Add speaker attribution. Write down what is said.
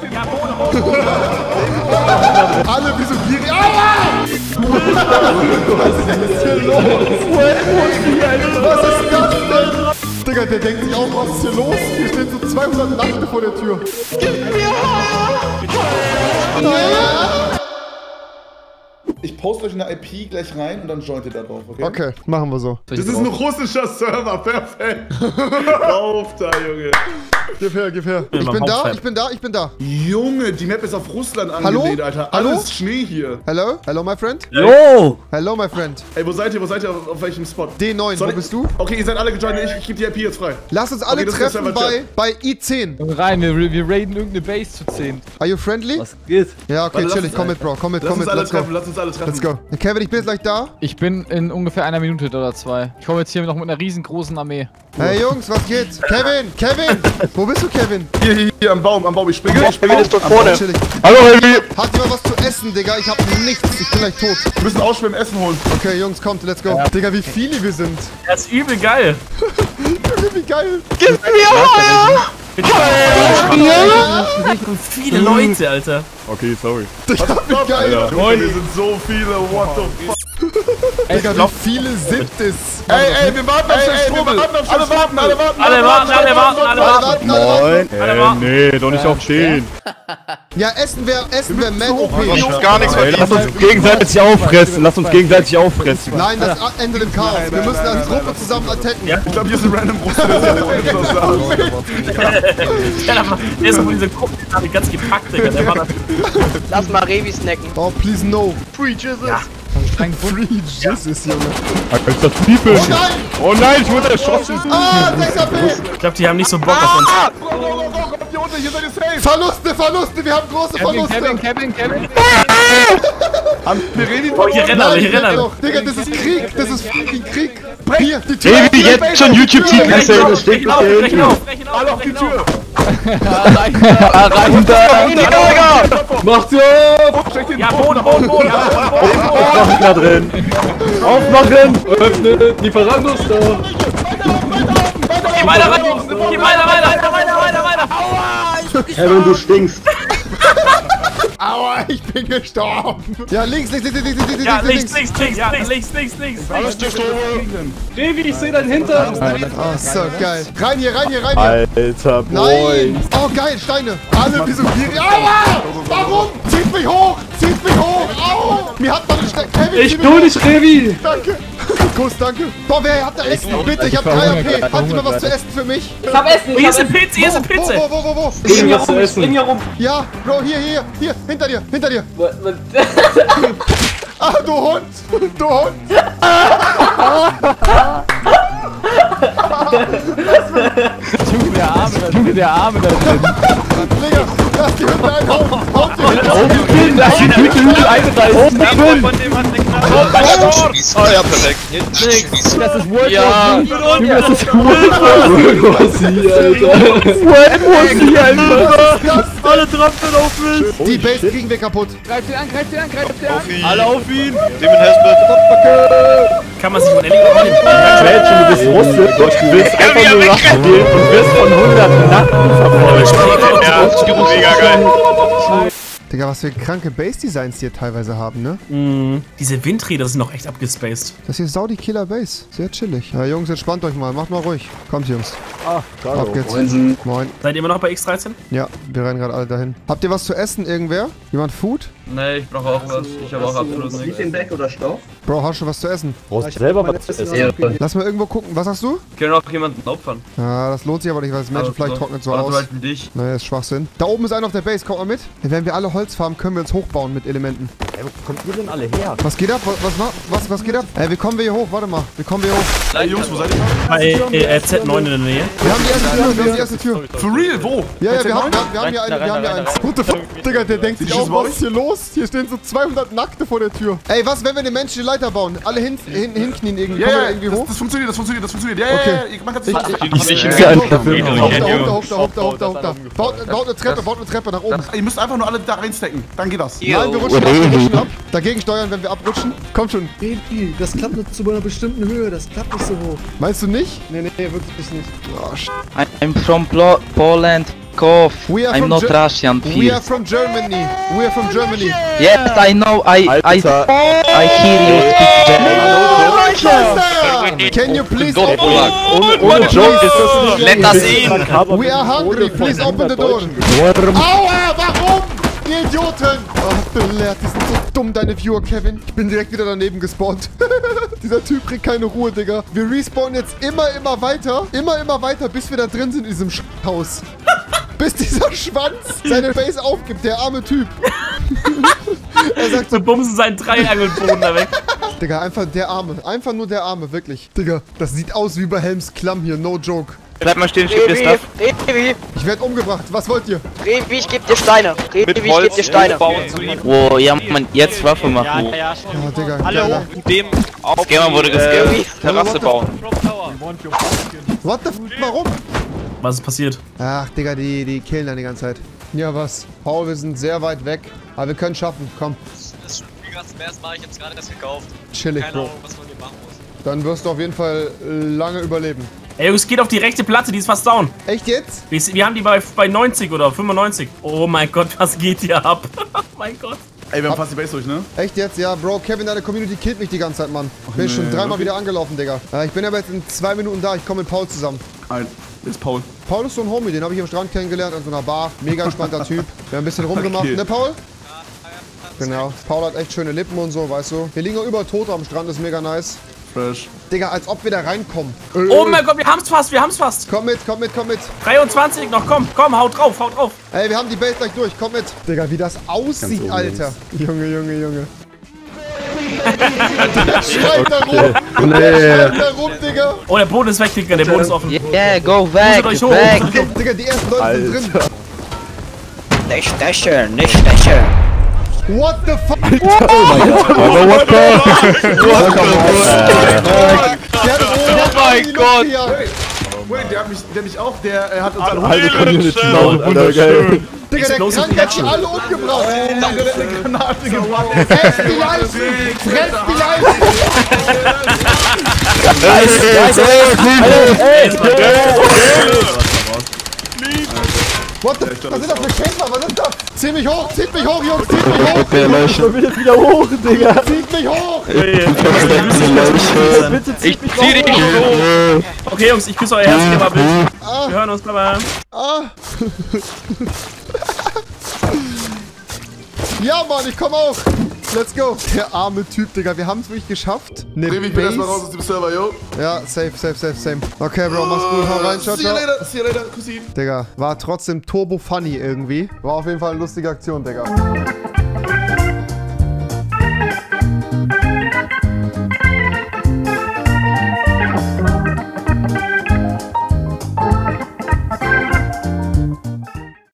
Speaker 1: Ja, Boden.
Speaker 2: Alle wie so gierig. Aua! Was ist hier los? Was ist das denn? Digga, der denkt sich auch, was ist hier los? Hier stehen so 200 Nackte vor der Tür.
Speaker 3: Ich poste euch eine IP gleich rein und dann joint ihr da drauf, okay?
Speaker 2: Okay, machen wir so.
Speaker 3: Das ist ein russischer Server, perfekt. Auf da, Junge.
Speaker 2: Gib her, gib her. Ich bin da.
Speaker 3: Junge, die Map ist auf Russland angelehnt, Alter.
Speaker 2: Hallo?
Speaker 3: Alles Schnee hier.
Speaker 2: Hello, my friend?
Speaker 4: Yo!
Speaker 2: Hello, my friend.
Speaker 3: Ey, wo seid ihr? Auf welchem Spot?
Speaker 2: D9, wo bist du?
Speaker 3: Okay, ihr seid alle gejoint, ich gebe die IP jetzt frei.
Speaker 2: Lass uns alle
Speaker 3: Okay, das ist der
Speaker 2: treffen
Speaker 3: Server-Chat.
Speaker 2: bei I10.
Speaker 4: Rein, wir raiden irgendeine Base zu 10.
Speaker 2: Are you friendly?
Speaker 4: Was geht?
Speaker 2: Ja, okay,
Speaker 3: Warte, lass
Speaker 2: chillig.
Speaker 3: uns-
Speaker 2: Komm mit, Bro. Komm mit,
Speaker 3: Lass uns alle
Speaker 2: let's go.
Speaker 3: treffen, lass uns alle treffen.
Speaker 2: Let's go. Kevin, ich bin jetzt gleich da.
Speaker 4: Ich bin in ungefähr einer Minute oder 2. Ich komme jetzt hier noch mit einer riesengroßen Armee.
Speaker 2: Hey Jungs, was geht? Kevin! Wo bist du, Kevin?
Speaker 3: Hier am Baum, ich springe.
Speaker 5: Ist dort vorne.
Speaker 2: Chillig.
Speaker 5: Hallo, Heavy.
Speaker 2: Hat jemand was zu essen, Digga? Ich hab nichts. Ich bin gleich tot.
Speaker 3: Wir müssen ausschwimmen, Essen holen.
Speaker 2: Okay, Jungs, kommt, let's go. Digga, wie viele wir sind.
Speaker 1: Das ist übel geil.
Speaker 2: Wie geil.
Speaker 1: Viele Leute, Alter.
Speaker 5: Okay, sorry.
Speaker 2: Digga, wie geil.
Speaker 3: Junge, wir sind so viele, what the fuck.
Speaker 2: Digga, wie viele sind es?
Speaker 3: Ey, wir warten auf den Strom. Alle warten.
Speaker 1: Alle warten.
Speaker 5: Nee, doch nicht aufstehen.
Speaker 2: Ja, Essen wär mad OP.
Speaker 5: Gar nichts mehr. Lass uns gegenseitig auffressen.
Speaker 2: Nein, das endet im Chaos. Wir müssen als Gruppe zusammen attacken.
Speaker 3: Ich glaube, hier ist ein random Russe,
Speaker 1: Der ist von dieser Gruppe ganz gepackt, Digga. Der war da.
Speaker 6: Lass mal Revi snacken.
Speaker 2: Oh, please no.
Speaker 3: Free Jesus.
Speaker 2: Free Jesus, Junge.
Speaker 5: Ist das People?
Speaker 2: Oh nein!
Speaker 5: Oh nein, ich wurde erschossen.
Speaker 2: Ah, 6 AP!
Speaker 1: Ich glaube, die haben nicht so Bock auf uns.
Speaker 3: Hier unten, hier seid ihr safe.
Speaker 2: Verluste, wir haben große Verluste.
Speaker 4: Kevin.
Speaker 3: Haben wir reden
Speaker 1: Oh, hier rennen alle.
Speaker 2: Digga, das ist Krieg, das ist fucking Krieg. Hier, die Tür.
Speaker 5: Heavy, jetzt schon YouTube-Titel.
Speaker 1: Brechen auf.
Speaker 3: alle auf die Tür.
Speaker 4: Rein da!
Speaker 5: Macht's auf!
Speaker 3: Steck den
Speaker 1: Ja, Boden.
Speaker 5: Aufmachen da drin. Aufmachen! Öffne! Lieferandos da!
Speaker 1: Geh weiter. Aua,
Speaker 5: Kevin, du stinkst.
Speaker 2: Aua, ich bin gestorben. Ja, links.
Speaker 1: Ja, links. Ja, links.
Speaker 3: Alles gestorben.
Speaker 5: Revi, ich seh deinen Hintern!
Speaker 2: Oh, so geil. Rein hier.
Speaker 5: Alter, Boy!
Speaker 2: Nein. Oh, geil, Steine. Alle wie so gierig. Aua! Warum? Zieht mich hoch. Au! Mir hat man einen Stein. Kevin,
Speaker 5: Ich tu dich, Revi!
Speaker 2: Danke. Kuss, danke. Boah, wer hat da Essen? Bitte, ich hab 3 AP. Hat jemand was zu essen für mich?
Speaker 6: Ich hab Essen.
Speaker 1: Hier ist eine Pizza.
Speaker 2: Wo?
Speaker 5: Irgendwas zu essen.
Speaker 6: Hier rum.
Speaker 2: Ja, Bro, hier. Hinter dir. Ah, du Hund.
Speaker 4: Junge, der Arme da drin.
Speaker 2: Digga, lass die Hunde einhauen. Haut die Hunde
Speaker 5: Oben, lass die Tüte Hügel einreißen!
Speaker 7: Oh ja, perfekt.
Speaker 4: Das ist World
Speaker 7: Ja.
Speaker 4: Junge, das ist World Alter.
Speaker 1: Alle Trapfen auf mich.
Speaker 2: Die Base kriegen wir kaputt.
Speaker 4: Greif den an.
Speaker 7: Alle auf ihn. Demon Hesbert.
Speaker 1: Kann man sich von Ellie auch nicht.
Speaker 5: Mädchen, du bist Russe. Du willst einfach nur Rache gehen und wirst von 100 Nacken verfolgt.
Speaker 7: Ja, mega geil.
Speaker 2: Digga, was für kranke Base-Designs die hier teilweise haben, ne?
Speaker 1: Diese Windräder sind noch echt abgespaced.
Speaker 2: Das hier ist Saudi Killer Base. Sehr chillig. Ja, Jungs, entspannt euch mal. Macht mal ruhig. Kommt, Jungs. Auf geht's. Moin.
Speaker 1: Seid ihr immer noch bei X13?
Speaker 2: Ja, wir rennen gerade alle dahin. Habt ihr was zu essen, irgendwer? Jemand Food?
Speaker 7: Nee, ich brauche auch was. Ich habe auch absolut nichts.
Speaker 2: Bro, hast du was zu essen?
Speaker 5: Brauchst du selber was zu essen?
Speaker 2: Lass mal irgendwo gucken. Was hast du?
Speaker 7: Können auch jemanden opfern.
Speaker 2: Ja, das lohnt sich aber nicht, weil das Menschenfleisch trocknet so
Speaker 7: Warte
Speaker 2: aus.
Speaker 7: halt für dich.
Speaker 2: Naja, ist Schwachsinn. Da oben ist einer auf der Base. Kommt mal mit. Wenn wir alle Holz farmen, können wir uns hochbauen mit Elementen.
Speaker 5: Wo kommt ihr denn alle her?
Speaker 2: Was geht ab? Was geht ab? Wie kommen wir hier hoch? Warte mal. Wie kommen wir hier hoch?
Speaker 3: Ey, Jungs, wo seid ihr?
Speaker 1: Bei Z9 in der Nähe.
Speaker 2: Wir haben die erste Tür.
Speaker 3: For real, wo?
Speaker 2: Ja, wir haben hier eins. What the fuck? Digga, der denkt sich auch, was ist hier los? Hier stehen so 200 Nackte vor der Tür. Ey, was, wenn wir eine menschliche Leiter bauen? Alle hinknien irgendwie. Kommen wir irgendwie hoch?
Speaker 3: Das funktioniert. Ja,
Speaker 2: Okay.
Speaker 3: man kann es nicht.
Speaker 5: Ich sehe
Speaker 2: Hoch da. Baut eine Treppe nach oben.
Speaker 3: Ihr müsst einfach nur alle da reinstecken. Dann geht das.
Speaker 2: Nein, wir rutschen ab. Dagegen steuern, wenn wir abrutschen. Komm schon.
Speaker 8: Baby, das klappt nur zu einer bestimmten Höhe, das klappt nicht so hoch.
Speaker 2: Meinst du nicht?
Speaker 8: Nee, wirklich nicht.
Speaker 2: Oh,
Speaker 6: I'm from Poland.
Speaker 9: off.
Speaker 2: We are
Speaker 9: I'm
Speaker 2: from
Speaker 9: not Russian,
Speaker 2: We are
Speaker 9: please.
Speaker 2: from Germany. We are from Germany.
Speaker 9: Yes, I know. I hear you speak German.
Speaker 2: Can you please
Speaker 9: Go,
Speaker 2: open
Speaker 9: Polak.
Speaker 5: Ohne Joke ist das nicht.
Speaker 7: Let us in.
Speaker 2: We are hungry. Please open the door. Aua, warum? Ihr Idioten! Ach, belehrt, die sind so dumm, deine Viewer, Kevin. Ich bin direkt wieder daneben gespawnt. Dieser Typ kriegt keine Ruhe, Digga. Wir respawnen jetzt immer weiter. Immer weiter, bis wir da drin sind in diesem Haus. Bis dieser Schwanz seine Base aufgibt, der arme Typ. Er sagt so,
Speaker 1: Wir bumsen seinen Triangelboden da weg.
Speaker 2: Digga, einfach der Arme. Einfach nur der Arme, wirklich. Digga, das sieht aus wie bei Helms Klamm hier, no joke.
Speaker 7: Bleib mal stehen, schieb dir
Speaker 6: Revi,
Speaker 7: Stuff.
Speaker 6: Revi,
Speaker 2: Ich werde umgebracht. Was wollt ihr?
Speaker 6: Revi, ich geb dir Steine. Revi,
Speaker 7: Mit
Speaker 6: ich geb
Speaker 7: Holz
Speaker 6: dir Steine.
Speaker 7: bauen zu ihm.
Speaker 9: Wo, ja, man, jetzt Waffe machen.
Speaker 2: Ja, Digga, geiler.
Speaker 7: Dem auf Gamer wurde gescampt. Terrasse bauen.
Speaker 2: What the f... Warum?
Speaker 1: Was ist passiert?
Speaker 2: Ach, Digga, die killen dann die ganze Zeit. Ja, was? Paul, wir sind sehr weit weg. Aber wir können schaffen. Komm,
Speaker 10: Das Spiel gerade zum ersten Mal, ich hab's gerade erst gekauft.
Speaker 2: chillig,
Speaker 10: Keine
Speaker 2: Bro.
Speaker 10: Ahnung, was man hier machen muss.
Speaker 2: Dann wirst du auf jeden Fall lange überleben.
Speaker 1: Ey, Jungs, geht auf die rechte Platte, die ist fast down.
Speaker 2: Echt jetzt?
Speaker 1: Wir haben die bei 90 oder 95. Oh mein Gott, was geht hier ab? Oh mein Gott.
Speaker 3: Ey, wir haben fast die Base durch, ne?
Speaker 2: Echt jetzt? Ja, Bro, Kevin, deine Community killt mich die ganze Zeit, Mann. Bin schon dreimal wieder angelaufen, Digga. Ich bin aber jetzt in 2 Minuten da. Ich komme mit Paul zusammen.
Speaker 3: Alter, ist Paul.
Speaker 2: Paul ist so ein Homie, den habe ich am Strand kennengelernt, an so einer Bar. Mega entspannter Typ. Wir haben ein bisschen rumgemacht,
Speaker 3: Okay.
Speaker 2: ne, Paul? Genau. Paul hat echt schöne Lippen und so, weißt du. Wir liegen auch überall tot am Strand, ist mega nice.
Speaker 3: Fresh.
Speaker 2: Digga, als ob wir da reinkommen.
Speaker 1: Oh mein Gott, wir haben's fast.
Speaker 2: Komm mit.
Speaker 1: 23 noch, komm, haut drauf.
Speaker 2: Ey, wir haben die Base gleich durch, komm mit. Digga, wie das aussieht,
Speaker 3: oben
Speaker 2: Alter. Junge. Der schreit da rum.
Speaker 5: Nee.
Speaker 2: Der schreit da rum, Digga.
Speaker 1: Oh, der Boden ist weg, Digga, der Boden ist offen.
Speaker 9: Yeah, go back,
Speaker 1: Musstet euch hoch.
Speaker 9: back.
Speaker 2: Digga, die ersten Leute sind drin.
Speaker 6: Nicht stechen, nicht stechen.
Speaker 2: What the fuck?
Speaker 5: Aber what the?
Speaker 2: Oh
Speaker 7: mein Gott.
Speaker 3: Wait, der hat mich auch, der hat uns alle
Speaker 5: Halbe Community. Wundergeil.
Speaker 2: Digga, der
Speaker 1: Explosive
Speaker 2: Krank hat die
Speaker 1: Reaction.
Speaker 2: alle umgebracht.
Speaker 3: eine Granate gebracht.
Speaker 2: Fress die Leichen. Fress die Leichen. What the fuck? Was sind das für Käfer? Was ist das? Zieht mich hoch, Jungs, zieht mich hoch.
Speaker 5: Okay, Leute. Ich will jetzt wieder hoch, Digga.
Speaker 2: Zieht mich hoch.
Speaker 7: Ich zieh dich hoch.
Speaker 1: Okay, Jungs, ich küsse euer Herz, ihr mal Bild. Wir hören uns, bye.
Speaker 2: Ja, Mann, ich komm auch. Let's go. Der arme Typ, Digga. Wir haben es wirklich geschafft. Ne
Speaker 3: Revi, ich bin erstmal raus aus dem Server, yo.
Speaker 2: Ja, safe. Okay, Bro, mach's gut. Hau rein, ciao,
Speaker 3: See you
Speaker 2: ciao.
Speaker 3: later, see you later, Cousin.
Speaker 2: Digga, war trotzdem turbo funny irgendwie. War auf jeden Fall eine lustige Aktion, Digga.